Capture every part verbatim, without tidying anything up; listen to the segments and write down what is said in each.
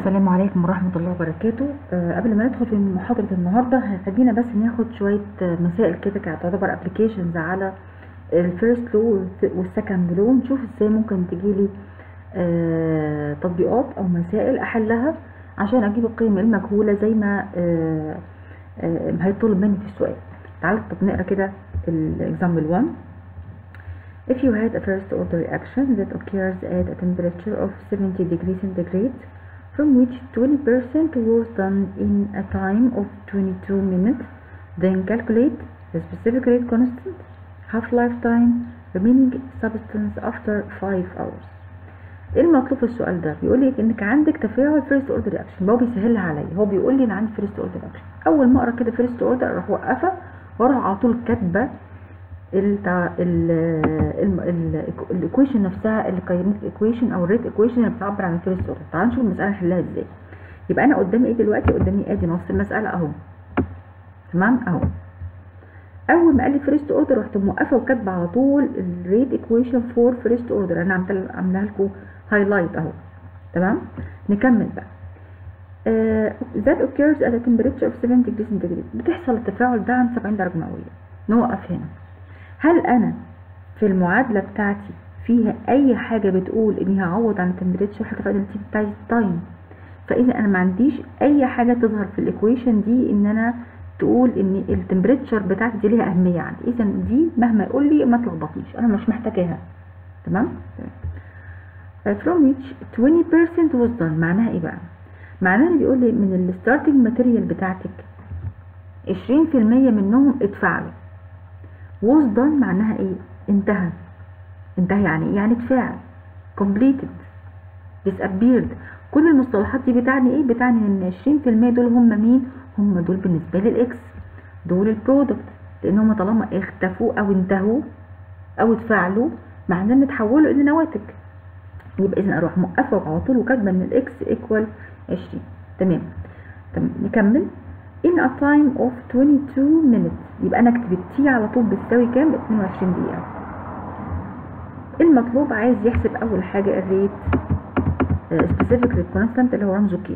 السلام عليكم ورحمة الله وبركاته. أه قبل ما ندخل في محاضرة النهاردة خلينا بس ناخد شوية مسائل كده تعتبر ابلكيشنز على الفيرست لو والسكند لو، نشوف ازاي ممكن تجيلي أه تطبيقات او مسائل احلها عشان اجيب القيم المجهولة زي ما أه أه هيطلب مني في السؤال. تعالوا طب نقرا كده الاكزامبل واحد. If you had a first order reaction that occurs at a temperature of seventy degrees centigrade from which twenty percent was done in a time of twenty-two minutes, then calculate the specific rate constant, half-life time, remaining substance after five hours. ايه المطلوب في السؤال ده؟ بيقول لي انك عندك تفاعل first order reaction، هو بيسهلها عليا، هو بيقول لي ان عندي first order reaction. اول ما اقرا كده first order اروح واقفه واروح على طول كاتبه الايكويشن نفسها، الكاينيتيك ايكويشن او الريت ايكويشن اللي بتعبر عن الفيرست اوردر. تعالوا نشوف المساله نحلها ازاي. يبقى انا قدامي ايه دلوقتي؟ قدامي ادي نص المساله اهو، تمام اهو. اول ما قال لي فيرست اوردر رحت موقفه وكاتبه على طول الريت ايكويشن فور فيرست اوردر، انا عملت عاملاها لكم هايلايت اهو، تمام. نكمل بقى. uh, that occurs at a temperature of seventy degrees centigrade، بتحصل التفاعل ده عند سبعين درجه مئويه. نوقف هنا. هل انا في المعادله بتاعتي فيها اي حاجه بتقول اني هعوض عن التمبريتشر حاجه بتاعت بتاعت التايم؟ فاذا انا ما عنديش اي حاجه تظهر في الايكويشن دي ان انا تقول ان التمبريتشر بتاعتي دي ليها اهميه عندي، اذا دي مهما يقول لي ما تلخبطنيش، انا مش محتاجاها، تمام. from which twenty percent was done، معناها ايه بقى؟ معناها بيقول لي من الستارتنج ماتيريال بتاعتك عشرين في المية منهم اتفعلوا. was done معناها ايه؟ انتهى. انتهى يعني ايه؟ يعني اتفاعل. completed، disappeared. كل المصطلحات دي بتعني ايه؟ بتعني ان عشرين في المية دول هم مين؟ هم دول بالنسبه للاكس، دول البرودكت، لان هم طالما اختفوا او انتهوا او اتفاعلوا معناه ان اتحولوا الى نواتج. يبقى اذا اروح موقفه على طول وكاتبه ان الاكس ايكوال عشرين. تمام تمام. نكمل. in a time of twenty-two minutes، يبقى انا اكتب التي على طول بتساوي كام؟ اتنين وعشرين دقيقة. المطلوب عايز يحسب اول حاجة الريت specific rate constant اللي هو رمزه كي.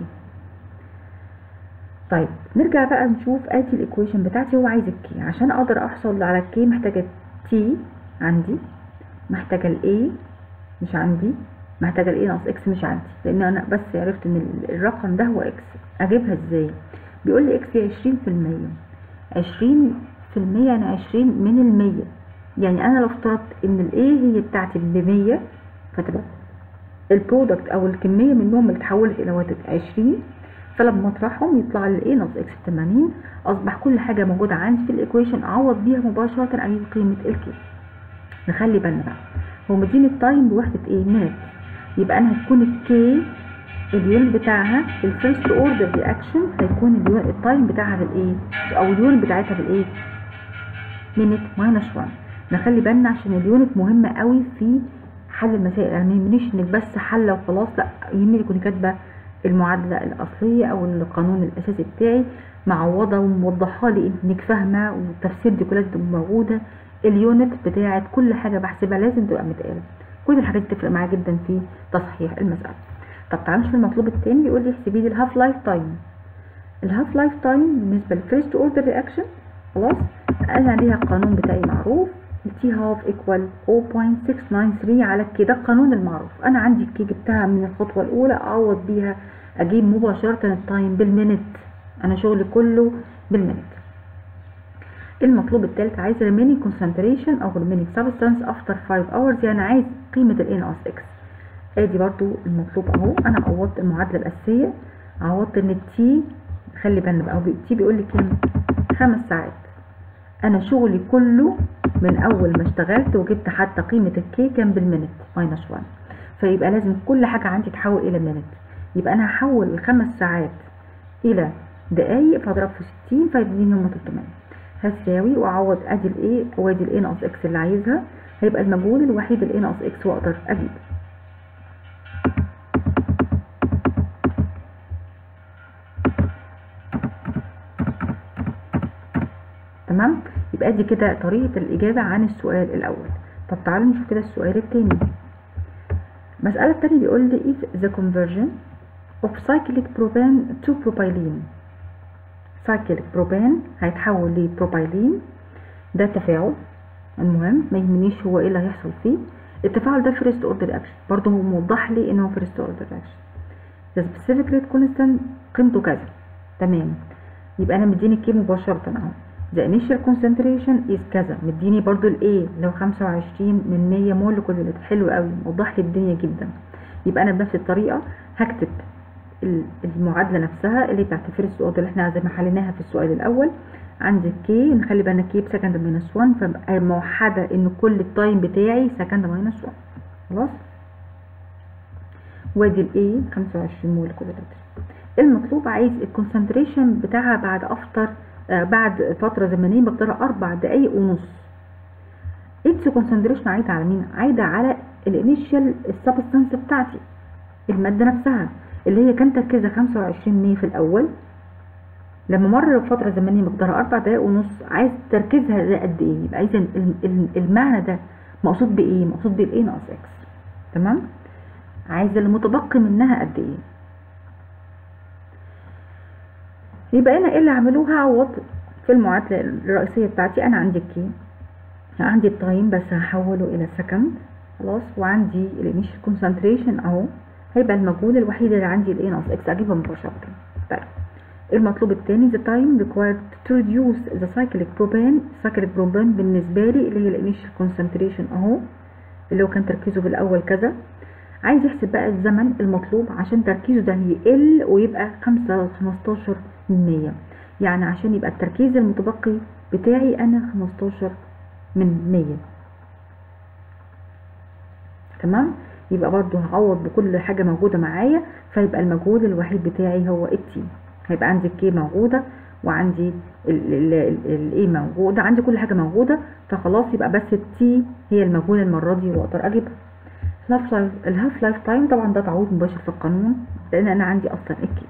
طيب نرجع بقى نشوف ادي الايكويشن بتاعتي. هو عايز الكي، عشان اقدر احصل على الكي محتاجة تي عندي، محتاجة الاي مش عندي، محتاجة الاي ناقص اكس مش عندي، لان انا بس عرفت ان الرقم ده هو اكس. اجيبها ازاي؟ بيقول لي اكس هي عشرين في المية. عشرين في المية يعني عشرين من المية، يعني انا لو افترضت ان الايه هي بتاعتي بمية فتبقى البرودكت او الكمية منهم اللي اتحولت الى واتج عشرين، فلما اطرحهم يطلع لي الايه ناقص اكس ثمانين. اصبح كل حاجة موجودة عندي في الايكويشن اعوض بيها مباشرة اجيب قيمة الكي. نخلي بالنا بقى، هو مديني التايم بوحدة ايه؟ مينت، يبقى انا هتكون الكي اليونت بتاعها في الفيرست اوردر رياكشن هيكون التايم بتاعها بالايه؟ او اليونت بتاعتها بالايه؟ مينت ماينس واحد. نخلي بالنا عشان اليونت مهمه قوي في حل المسائل. انا ما يهمنيش انك بس حله وخلاص، لا، يهمني تكوني كاتبه المعادله الاصليه او القانون الاساسي بتاعي معوضه وموضحه لي انك فاهمه، والتفسير دي كلها تبقى موجوده. اليونت بتاعت كل حاجه بحسبها لازم تبقى متقاله. كل الحاجات دي تفرق معايا جدا في تصحيح المساله. طب تعالوا نشوف المطلوب التاني. بيقول لي احسبي لي الهاف لايف تايم. الهاف لايف تايم بالنسبه للفيرست اوردر رياكشن خلاص انا عليها القانون بتاعي معروف، التي هاف ايكوال صفر فاصلة ستة تسعة تلاتة على كده القانون المعروف. انا عندي الكي جبتها من الخطوه الاولى، اعوض بيها اجيب مباشره التايم بالمينت، انا شغلي كله بالمينت. المطلوب الثالث عايز remaining concentration او remaining substance after five hours، يعني عايز قيمه الاي ناقص اكس. ادي برضو المطلوب اهو. انا عوضت المعادله الاساسيه، عوضت ان التي، خلي بالنا بقى، التي بيقول لي كام؟ خمس ساعات. انا شغلي كله من اول ما اشتغلت وجبت حتى قيمه الكي كان بالمينت ماينس واحد، فيبقى لازم كل حاجه عندي تحول الى مينت. يبقى انا هحول الخمس ساعات الى دقايق، فاضرب في ستين فيديني هم تلتمية. هتساوي واعوض ادي الايه وادي الايه ناقص اكس اللي عايزها، هيبقى المجهول الوحيد الايه ناقص اكس واقدر اجيبه. تمام. يبقى دي كده طريقة الإجابة عن السؤال الأول. طب تعالوا نشوف كده السؤال التاني. المسألة التانية بيقول لي if the conversion of cyclic propane to propylene. cyclic propane هيتحول لبروبايلين، ده تفاعل. المهم ما يهمنيش هو ايه اللي هيحصل فيه. التفاعل ده first order reaction، برضه هو موضح لي ان هو first order reaction. the specific rate constant قيمته كذا، تمام. يبقى انا مديني الكي مباشرة اهو. the initial concentration is كذا، مديني برضو الايه اللي هو خمسة وعشرين من مية مول لكل لتر. حلو قوي، موضح لي الدنيا جدا. يبقى انا بنفس الطريقه هكتب المعادله نفسها اللي بتاعت الفيرست اوردر اللي احنا زي ما حليناها في السؤال الاول. عندي كي، نخلي بالنا كي بسكند ماينس واحد، فبقى موحده ان كل التايم بتاعي سكند ماينس واحد. خلاص. وادي الايه خمسة وعشرين مول لكل لتر. المطلوب عايز الكونسنتريشن بتاعها بعد افتر آه بعد فتره زمنيه مقدارها اربع دقايق ونص. اتس كونسنتريشن عايده على مين؟ عايده على الانيشال السبستانس بتاعتي، الماده نفسها اللي هي كان تركيزها خمسة وعشرين مية في الاول. لما مر فتره زمنيه مقدارها اربع دقايق ونص، عايز تركيزها ده قد ايه؟ يبقى اذا المعنى ده مقصود بايه؟ مقصود بالايه ناقص اكس. تمام. عايزه المتبقي منها قد ايه؟ يبقى انا ايه اللي هعمله؟ هعوض في المعادله الرئيسيه بتاعتي. انا عندي الكي، عندي التايم بس هحوله الى سكند. خلاص. وعندي الانيشال كونسنتريشن اهو، هيبقى المجهول الوحيد اللي عندي الايه ناقص اكس، اجيبها مباشره. طيب المطلوب الثاني the time required to reduce the cyclic propane. cyclic propane بالنسبه لي اللي هي الانيشال كونسنتريشن اهو، اللي هو كان تركيزه في الاول كذا. عايز يحسب بقى الزمن المطلوب عشان تركيزه ده يقل ويبقى خمسة خمستاشر من مية، يعني عشان يبقى التركيز المتبقي بتاعي انا خمستاشر من مية. تمام. يبقى برضو هعوض بكل حاجه موجوده معايا، فيبقى المجهول الوحيد بتاعي هو التي. هيبقى عندي الكي موجوده، وعندي الايه موجوده، عندي كل حاجه موجوده، فخلاص يبقى بس التي هي المجهول المره دي واقدر اجيبها. الهاف لايف تايم طبعا ده تعويض مباشر في القانون، لان انا عندي اصلا الكي.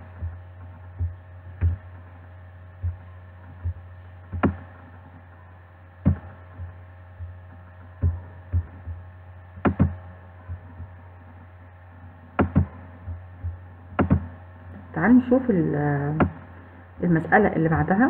تعالوا نشوف المسألة اللي بعدها.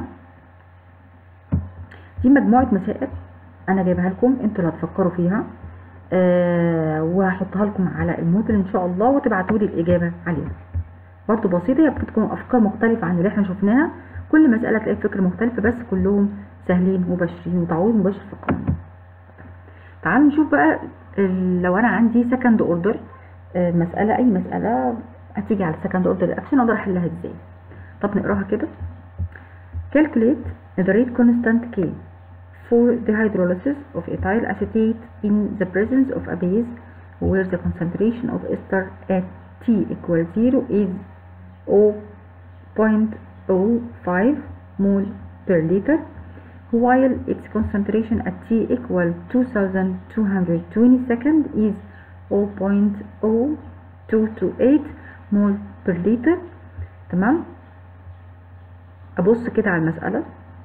دي مجموعة مسائل انا جايبها لكم، انتوا اللي هتفكروا فيها أه وهحطها لكم على الموديل ان شاء الله، وتبعتوا لي الاجابة عليها. برضو بسيطة، هي بتكون افكار مختلفة عن اللي احنا شفناها، كل مسألة تلاقي فكرة مختلفة، بس كلهم سهلين مباشرين وتعويض مباشر في القانون. تعالوا نشوف بقى لو انا عندي سكند اوردر مسألة، اي مسألة هتيجي على second order reaction اقدر احلها ازاي. طب نقراها كده. calculate the rate constant K for the hydrolysis of ethyl acetate in the presence of a base where the concentration of ester at T equals zero is zero point zero five mole per liter, while its concentration at T equal two thousand two hundred twenty second is zero point zero two two eight مول بير لتر. تمام. ابص كده على المساله،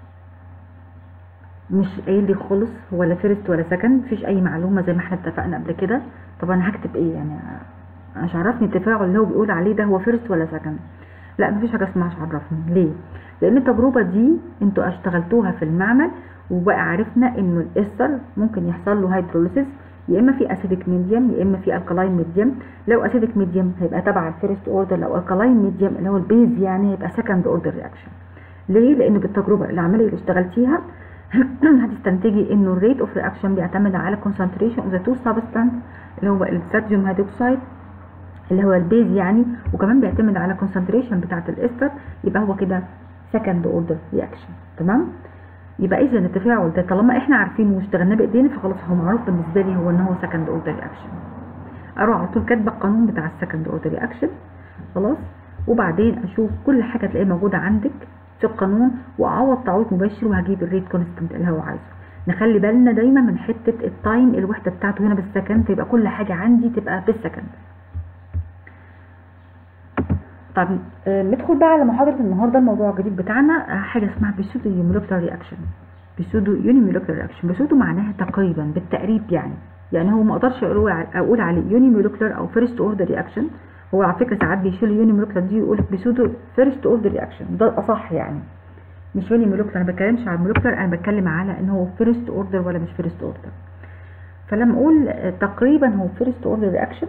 مش قايل لي خالص هو لا فيرست ولا سكند، مفيش اي معلومه زي ما احنا اتفقنا قبل كده. طب انا هكتب ايه يعني؟ مش عرفني التفاعل اللي هو بيقول عليه ده هو فيرست ولا سكند. لا مفيش حاجه اسمها مش عرفني. ليه؟ لان التجربه دي انتوا اشتغلتوها في المعمل، وبقى عرفنا انه الاستر ممكن يحصل له هيدروليسيس يا اما في اسيدك ميديم يا اما في الكالاين ميديم. لو اسيدك ميديم هيبقى تبع الفيرست اوردر، لو الكالاين ميديم اللي هو البيز يعني هيبقى سكند اوردر رياكشن. ليه؟ لان بالتجربه العمليه اللي اشتغلتيها هتستنتجي انه الريت اوف رياكشن بيعتمد على concentration of the two substance اللي هو الصوديوم هيدروكسيد اللي هو البيز يعني، وكمان بيعتمد على concentration بتاعه الاستر. يبقى هو كده سكند اوردر رياكشن. تمام. يبقى اذا التفاعل ده طالما احنا عارفينه واشتغلناه بايدينا فخلاص هو معروف بالنسبه لي هو ان هو سكند اوردر رياكشن. اروح على طول كاتبه القانون بتاع السكند اوردر رياكشن. خلاص. وبعدين اشوف كل حاجه تلاقيها موجوده عندك في القانون، واعوض تعويض مباشر وهجيب الريت كونستنت اللي هو عايزه. نخلي بالنا دايما من حته التايم، الوحده بتاعته هنا بالسكند، فيبقى كل حاجه عندي تبقى بالسكند. طب آه ندخل بقى على محاضره النهارده. الموضوع الجديد بتاعنا آه حاجه اسمها بسودو يونيمولكيولار رياكشن. بسودو يونيمولكيولار رياكشن، بسودو معناها تقريبا بالتقريب يعني، يعني هو ما اقدرش اقول عليه يونيمولكيولار او فيرست اوردر رياكشن، هو على فكره ساعات بيشيل يوني مولكيولر دي ويقول لك بسودو فيرست اوردر رياكشن، ده الاصح يعني، مش يوني مولكيولر. انا ما بتكلمش على المولكيولر، انا بتكلم على ان هو فيرست اوردر ولا مش فيرست اوردر. فلما اقول تقريبا هو فيرست اوردر رياكشن،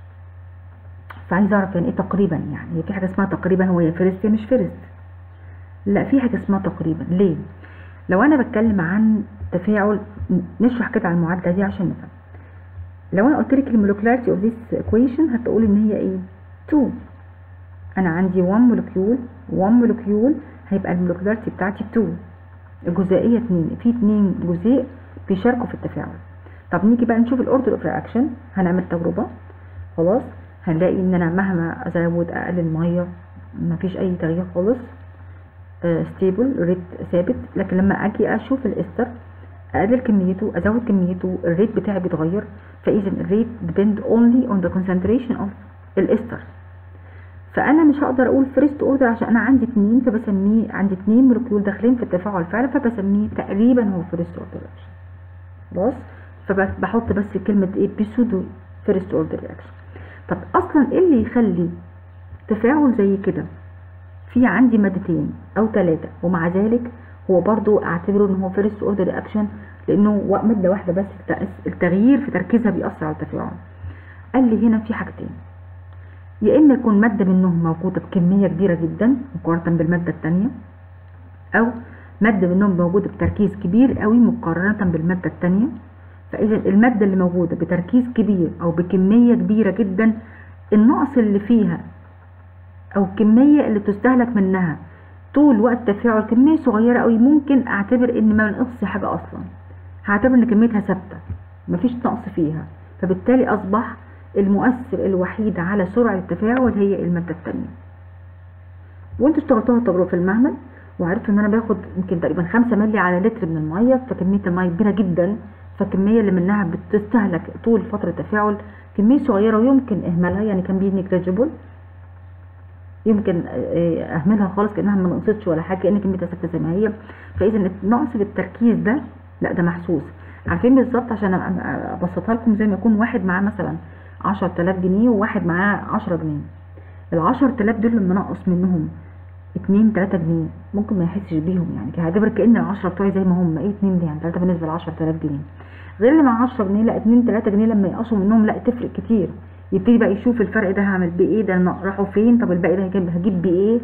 فعايز اعرف يعني ايه تقريبا. يعني هي في حاجه اسمها تقريبا هو يا فيرست يا مش فيرست؟ لا، في حاجه اسمها تقريبا. ليه؟ لو انا بتكلم عن تفاعل، نشرح كده على المعادله دي عشان نفهم. لو انا قلت لك المولكيولاريتي اوف ذيس ايكويشن هتقول ان هي ايه؟ اتنين. انا عندي واحد مولكيول، واحد مولكيول هيبقى المولكيولاريتي بتاعتي اتنين، الجزيئيه اتنين، في اتنين جزيء بيشاركوا في التفاعل. طب نيجي بقى نشوف الاوردر اوف رياكشن. هنعمل تجربه خلاص، هنلاقي ان انا مهما ازود اقلل ميه مفيش اي تغيير خالص، ستيبل ريت ثابت. لكن لما اجي اشوف الاستر اقلل كميته ازود كميته الريت بتاعي بيتغير. فاذا الريت depend only on the concentration of الاستر. فانا مش هقدر اقول فيرست اوردر عشان انا عندي اتنين، فبسميه عندي اتنين مولكيول داخلين في التفاعل فعلا، فبسميه تقريبا هو فيرست اوردر رياكشن خلاص. فبحط بس كلمه ايه؟ بسودو فيرست اوردر رياكشن. طب اصلا ايه اللي يخلي تفاعل زي كده في عندي مادتين او ثلاثه ومع ذلك هو برضو اعتبره ان هو فيرست اوردر رياكشن؟ لانه ماده واحده بس التغيير في تركيزها بيأثر على التفاعل. قال لي هنا في حاجتين، يا اما يكون ماده منهم موجوده بكميه كبيره جدا مقارنه بالماده الثانيه، او ماده منهم موجوده بتركيز كبير قوي مقارنه بالماده الثانيه. فاذا الماده اللي موجوده بتركيز كبير او بكميه كبيره جدا، النقص اللي فيها او الكميه اللي تستهلك منها طول وقت التفاعل كميه صغيره قوي، ممكن اعتبر ان ما نقصش حاجه اصلا، هعتبر ان كميتها ثابته مفيش نقص فيها. فبالتالي اصبح المؤثر الوحيد على سرعه التفاعل هي الماده الثانيه. وانتوا اشتغلتوها تجربه في المعمل وعرفتوا ان انا باخد يمكن تقريبا خمسة مللي على لتر من الميه، فكميه الميه كبيره جدا، فالكميه اللي منها بتستهلك طول فتره التفاعل كميه صغيره ويمكن اهمالها، يعني كان بي نيجليجيبل، يمكن اهملها خالص كانها ما نقصتش ولا حاجه، كان كميتها ثابته زي ما هي. فاذا النقص في التركيز ده لا ده محسوس. عارفين بالظبط عشان ابسطها لكم، زي ما يكون واحد معاه مثلا عشرة آلاف جنيه وواحد معاه عشرة جنيه، ال عشرة آلاف دول لما نقص منهم اتنين تلاتة جنيه ممكن ما يحسش بيهم، يعني هعتبر كأن ال عشرة بتوعي زي ما هم، ايه اتنين دي يعني تلاتة بالنسبه ل عشرة آلاف جنيه، غير اللي مع عشرة جنيه لا اتنين تلاتة جنيه لما يقصوا منهم لا تفرق كتير. يبتدي بقى يشوف الفرق ده هعمل بيه ايه، ده راحوا فين، طب الباقي ده هجيب هجيب بيه ايه.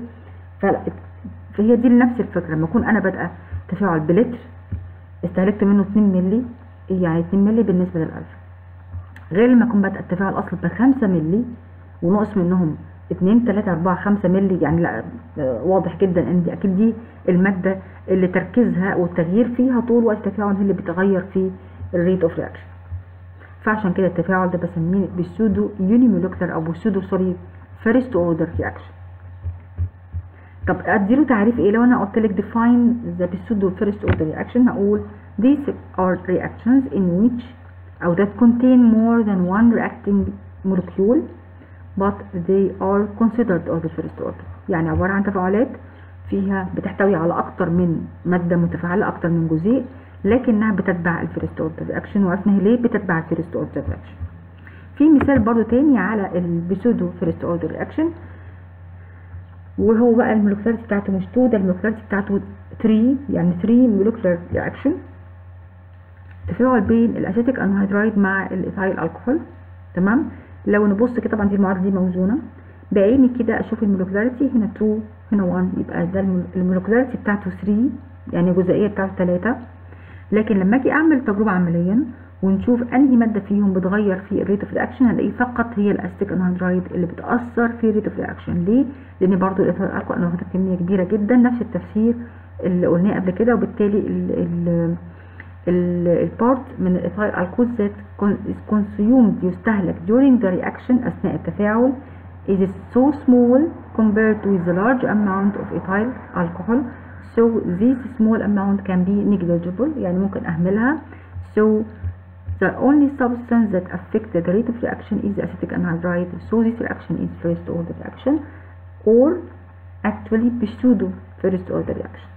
فهي دي نفس الفكره. لما اكون انا بادئه تفاعل بلتر استهلكت منه اتنين مللي، يعني اتنين مللي بالنسبه للألف، غير لما اكون بادئه التفاعل اصلا بخمسة مللي ونقص منهم اتنين تلاتة اربعة خمسة مللي، يعني لا واضح جدا ان دي اكيد دي الماده اللي تركيزها والتغيير فيها طول وقت التفاعل هي اللي بتغير في الريت اوف رياكشن. فعشان كده التفاعل ده بسميه بالسودو يوني مولكيولر او بالسودو سوري فيرست اوردر رياكشن. طب اديله تعريف ايه؟ لو انا قلت لك define the pseudo first order reaction هقول these are reactions in which او that contain more than one reacting molecule but they are considered of the first order. يعني عبارة عن تفاعلات فيها بتحتوي على اكتر من مادة متفاعلة، اكتر من جزيء، لكنها بتتبع الفيرست اوردر رياكشن. وعرفنا ليه بتتبع الفيرست اوردر رياكشن. في مثال برضو تاني على البسودو فيرست اوردر رياكشن، وهو بقى المولكيولاريتي بتاعته مش اتنين، ده المولكيولاريتي بتاعته تلاتة، يعني تلاتة مولكيولار رياكشن، تفاعل بين الاسيتيك انهيدرايد مع الايثايل الكحول. تمام. لو نبص كده طبعا دي المعادله دي موزونه بعيني كده اشوف المولكيولاريتي هنا اتنين هنا واحد، يبقى ده المولكيولاريتي بتاعته تلاتة، يعني الجزيئيه بتاعته تلاتة. لكن لما اجي اعمل تجربه عمليا ونشوف انهي ماده فيهم بتغير في الريت اوف رياكشن هنلاقي فقط هي الاسيتيك انهيدرايد اللي بتاثر في الريت اوف رياكشن. ليه؟ لان برضو الايثايل الكحول انا واخده كميه كبيره جدا، نفس التفسير اللي قلناه قبل كده، وبالتالي ال ال البارت من الايثايل الكحول ذات is consumed يستهلك during the reaction اثناء التفاعل is so small compared with the large amount of ethyl alcohol, so this small amount can be negligible، يعني ممكن اهملها. so the only substance that affects the rate of reaction is the acetic anhydride, so this reaction is first order reaction or actually pseudo first order reaction.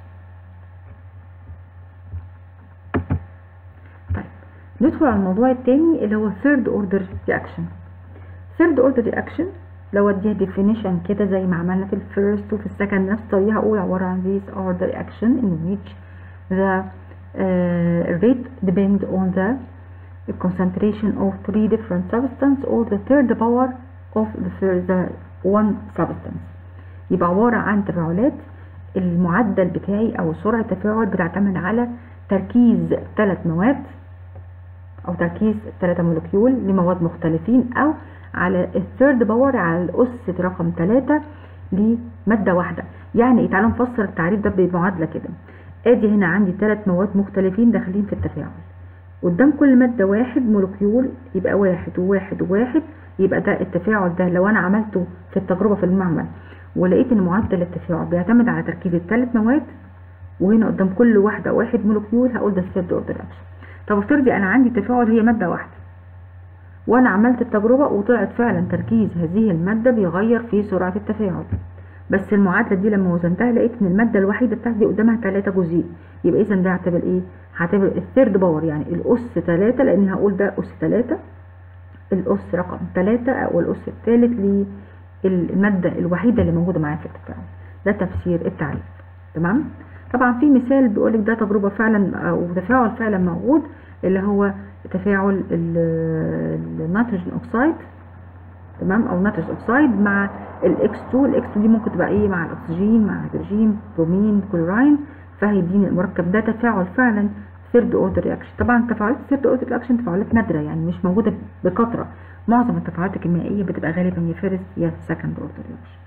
طيب ندخل على الموضوع الثاني اللي هو third order reaction. third order reaction لو اديها definition كده زي ما عملنا في الفيرست وفي السكند نفس الطريقة، هقول عبارة عن these are the reaction in which the uh, rate depend on the concentration of three different substance or the third power of the, first, the one substance. يبقى عبارة عن تفاعلات المعدل بتاعي او سرعة التفاعل بتعتمد على تركيز ثلاث مواد او تركيز ثلاثة مولكيول لمواد مختلفين، او على الثيرد باور على الاس رقم ثلاثة لمادة واحدة. يعني ايه؟ تعالوا نفسر التعريف ده بمعادلة كده. ادي هنا عندي ثلاث مواد مختلفين داخلين في التفاعل، قدام كل مادة واحد مولكيول، يبقى واحد وواحد وواحد، يبقى ده التفاعل ده لو انا عملته في التجربة في المعمل ولقيت ان معدل التفاعل بيعتمد على تركيز الثلاث مواد، وهنا قدام كل واحدة واحد مولكيول، هقول ده الثيرد اوردر اكشن. طب افترضي انا عندي تفاعل هي مادة واحدة وانا عملت التجربة وطلعت فعلا تركيز هذه المادة بيغير في سرعة التفاعل، بس المعادلة دي لما وزنتها لقيت ان المادة الوحيدة بتاعتي قدامها ثلاثة جزيء، يبقى اذا ده هعتبر ايه؟ هعتبر الثيرد باور، يعني الاس ثلاثة، لان هقول ده اس ثلاثة، الاس رقم ثلاثة او الاس الثالث للمادة الوحيدة اللي موجودة معايا في التفاعل. ده تفسير التعريف. تمام؟ طبعا في مثال بيقولك ده تجربة فعلا او تفاعل فعلا موجود، اللي هو تفاعل النيتروجين اوكسيد، تمام، او نيتروس اوكسيد مع الاكس اتنين. الاكس اتنين دي ممكن تبقى ايه؟ مع الاكسجين، مع هيدروجين، برومين، كلوراين، فهيديني المركب ده تفاعل فعلا ثيرد اوردر رياكشن. طبعا تفاعلات الثيرد اوردر رياكشن تفاعلات نادره، يعني مش موجوده بكثره، معظم التفاعلات الكيميائيه بتبقى غالبا يا فيرست يا سكند اوردر رياكشن.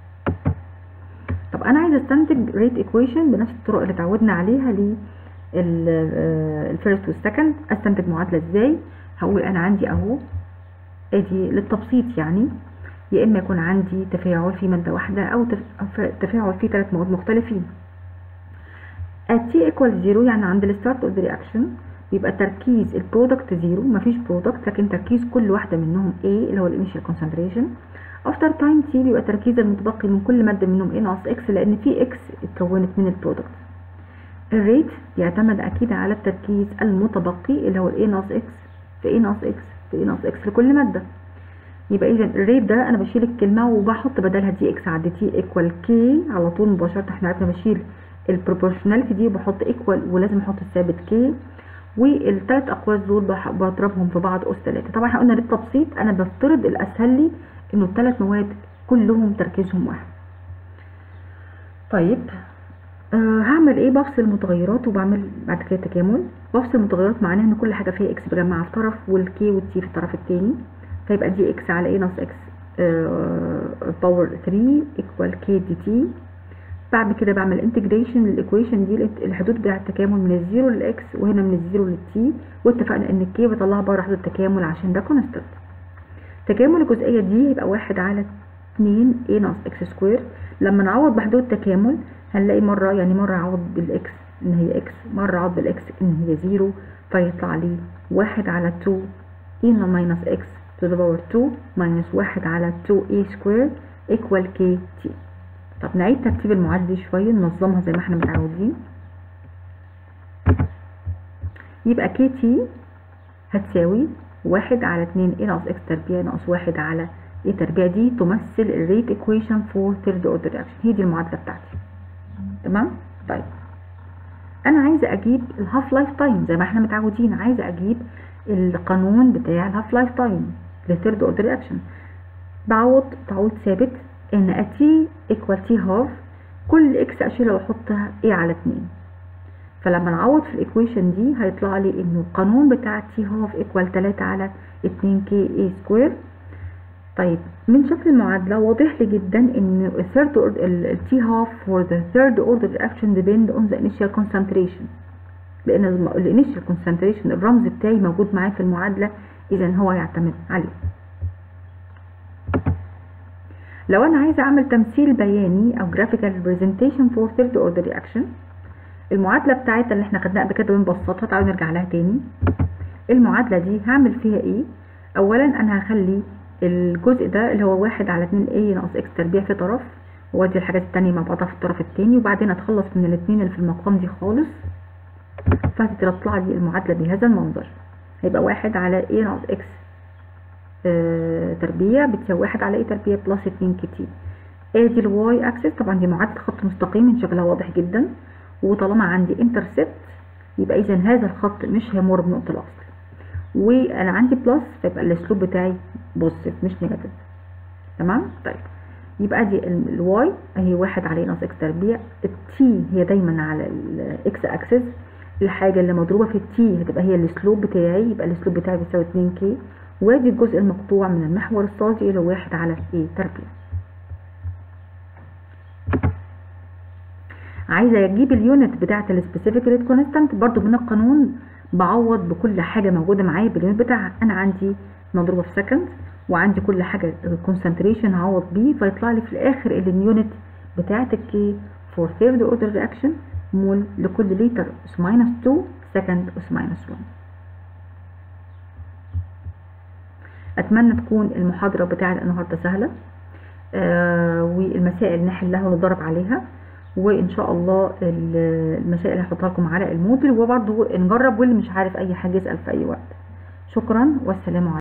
طب انا عايزه استنتج ريت ايكويشن بنفس الطرق اللي اتعودنا عليها للفيرست والسكند. استنتج معادله ازاي؟ هقول انا عندي اهو، ادي للتبسيط يعني، يا اما يكون عندي تفاعل في ماده واحده او تفاعل في ثلاث مواد مختلفين. at t equals زيرو، يعني عند الستارت اوف ذا رياكشن بيبقى تركيز البرودكت زيرو، مفيش برودكت، لكن تركيز كل واحده منهم A اللي هو الانيشال كونسنتريشن. افتر تايم t بيبقى تركيز المتبقي من كل ماده منهم A ناقص X، لان في X اتكونت من البرودكت. الريت بيعتمد اكيد على التركيز المتبقي اللي هو A ناقص X في A ناقص X في A ناقص X لكل ماده. يبقى اذا الريت ده انا بشيل الكلمه وبحط بدلها دي اكس على دي تي ايكوال كي على طول مباشره. احنا عرفنا بشيل البروبورشناليتي دي وبحط ايكوال ولازم احط الثابت كي، والثلاث اقواس دول بضربهم في بعض اس ثلاثة. طبعا احنا قلنا للتبسيط انا بفترض الاسهل لي انه الثلاث مواد كلهم تركيزهم واحد. طيب أه هعمل ايه؟ بفصل متغيرات وبعمل بعد كده تكامل. بفصل متغيرات معناها ان كل حاجه فيها اكس بجمعها في طرف والكي والتي في الطرف الثاني، فيبقى دي اكس على ايه ناقص اكس باور ثلاثة ايكوال كي دي تي. بعد كده بعمل انتجريشن للايكويشن دي، الحدود بتاع التكامل من الزيرو للاكس وهنا من الزيرو للتي، واتفقنا ان الكي بطلعها بره حدود التكامل عشان ده كونستنت. تكامل الجزئيه دي يبقى واحد على اتنين ايه ناقص اكس سكوير. لما نعوض بحدود التكامل هنلاقي مره يعني مره اعوض بالاكس ان هي اكس، مره اعوض بالاكس ان هي زيرو، فيطلع لي واحد على اتنين اي ماينس اكس to the power اتنين minus واحد على اتنين a square equal kt. طب نعيد ترتيب المعادلة دي شوية، ننظمها زي ما احنا متعودين. يبقى kt هتساوي واحد على اتنين a ناقص x تربيع ناقص واحد على a تربيع، دي تمثل الريت equation for third order reaction. هي دي المعادلة بتاعتي. تمام؟ طيب انا عايزة اجيب الهاف لايف تايم زي ما احنا متعودين، عايزة اجيب القانون بتاع الهاف لايف تايم للثيرد اوردر رياكشن. بعوض تعويض ثابت ان t equal t half، كل اكس اشيلها واحطها a على اتنين، فلما نعوض في الايكويشن دي هيطلع لي انه القانون بتاع t half equal تلاتة على اتنين كي a سكوير. طيب من شكل المعادله واضح لي جدا ان الثيرد ال t half for the third order reaction depend on the initial concentration، لان الانيشال كونسنتريشن الرمز بتاعي موجود معايا في المعادله، اذا هو يعتمد عليه. لو انا عايزه اعمل تمثيل بياني او graphical representation for third order reaction، المعادله بتاعتنا اللي احنا خدناها قبل كده بنبسطها، تعالوا نرجع لها تاني. المعادله دي هعمل فيها ايه؟ اولا انا هخلي الجزء ده اللي هو واحد على اتنين a ناقص x تربيع في طرف، وادي الحاجات التانية مع بعضها في الطرف التاني، وبعدين اتخلص من الاتنين اللي في المقام دي خالص، فهتطلع لي المعادله بهذا المنظر. هيبقى واحد على a ناقص x آه تربيع بتساوي واحد على ايه تربيع بلس اتنين كي تي. ادي الواي اكسس، طبعا دي معادله خط مستقيم من شكلها واضح جدا، وطالما عندي انترسبت يبقى اذا هذا الخط مش هيمر بنقطه الاصل، وانا عندي بلس فيبقى الاسلوب بتاعي بوزيتيف مش نيجاتيف. تمام. طيب يبقى دي الواي اهي واحد على ناقص اكس تربيع، التي هي دايما على الاكس اكسس، الحاجه اللي مضروبه في التي هتبقى هي الاسلوب بتاعي، يبقى الاسلوب بتاعي بيساوي اتنين كي، وادي الجزء المقطوع من المحور الصادي اللي هو واحد على ايه تربيع. عايزه اجيب اليونت بتاعه السبيسيفيك ريت كونستانت، برضو من القانون بعوض بكل حاجه موجوده معايا باليونت بتاعها. انا عندي مضروبه في سكند، وعندي كل حاجه كونسنتريشن هعوض بيه، فيطلع لي في الاخر ان اليونت بتاعه الكي فور ثيرد اوردر رياكشن مول لكل لتر اس ماينس اتنين سكند اس ماينس واحد. اتمنى تكون المحاضره بتاعه النهارده سهله، آه والمسائل نحلها ونضرب عليها، وان شاء الله المسائل هحطها لكم على الموديل، وبرضه نجرب، واللي مش عارف اي حاجه يسال في اي وقت. شكرا والسلام عليكم.